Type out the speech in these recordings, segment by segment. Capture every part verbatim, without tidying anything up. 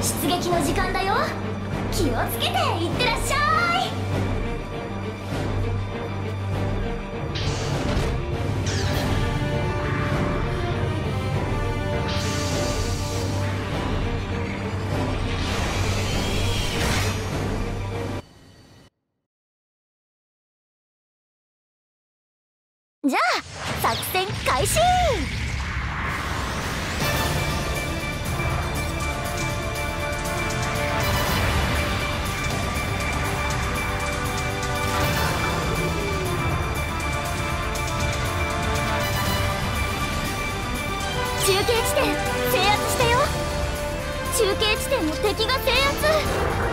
出撃の時間だよ。気をつけていってらっしゃい。じゃあ作戦開始。中継地点制圧したよ。中継地点の敵が制圧。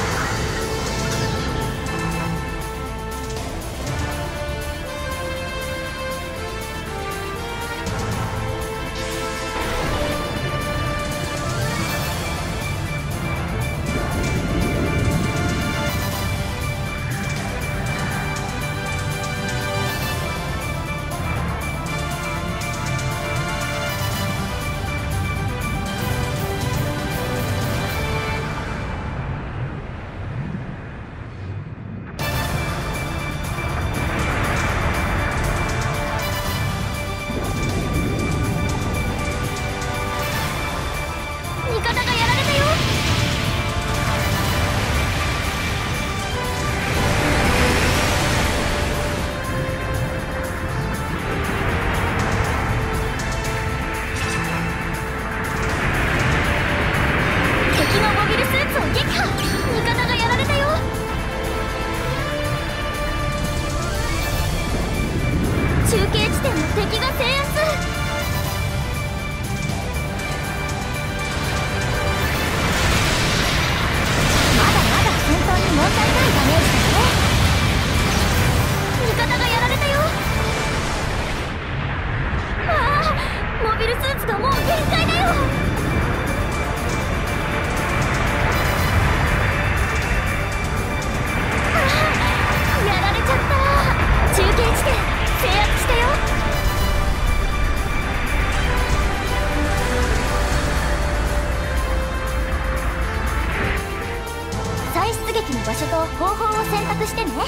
場所と方法を選択してね。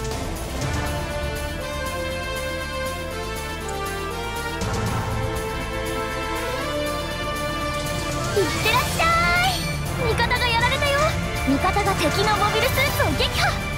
いってらっしゃい。味方がやられたよ。味方が敵のモビルスーツを撃破。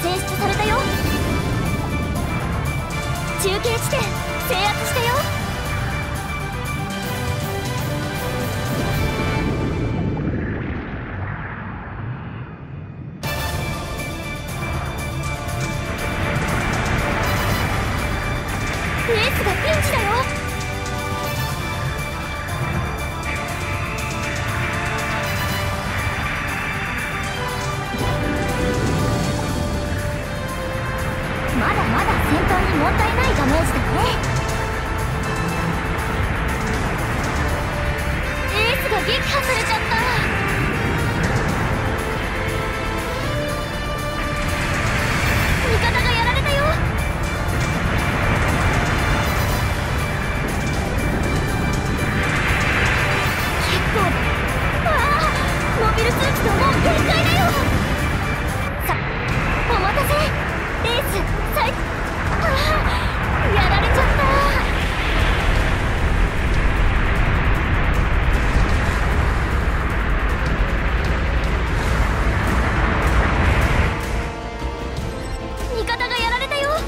選出されたよ。中継地点制圧したよ。エースがピンチだよ。まだまだ戦闘に問題ないダメージだね。エースが撃破されちゃった。味方がやられたよ。結構だ。ああ、モビルスーツがもう限界だよ。さ、お待たせ。エース最、ああ、やられちゃった。味方がやられたよ。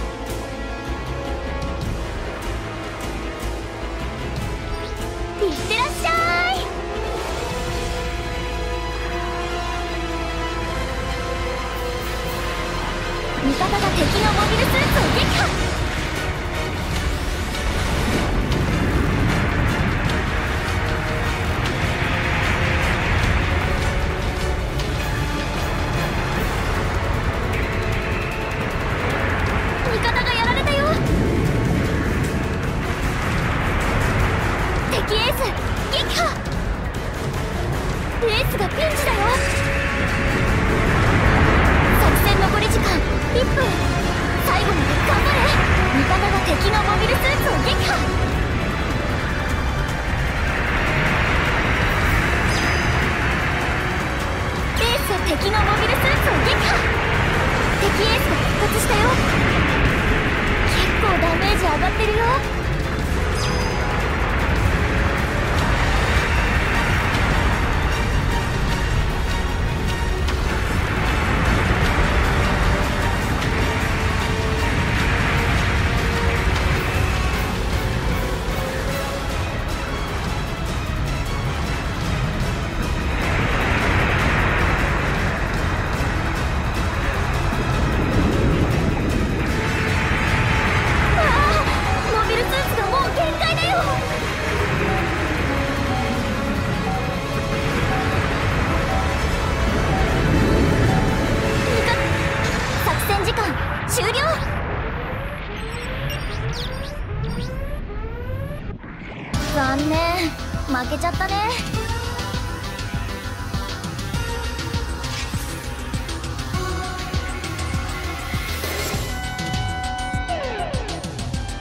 いってらっしゃい。味方が敵のモビルスーツを撃破。味方がやられたよ。敵エース撃破。エースがピンチだよ。作戦残り時間いっぷん。最後まで頑張れ。味方が敵のモビルスーツを撃破。エースは敵のモビルスーツを撃破。敵エースが復活したよ。結構ダメージ上がってるよ。終了。残念、負けちゃったね。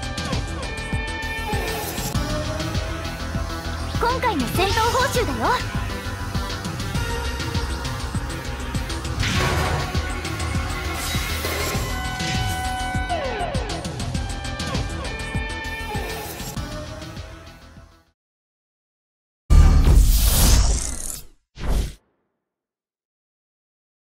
今回の戦闘報酬だよ。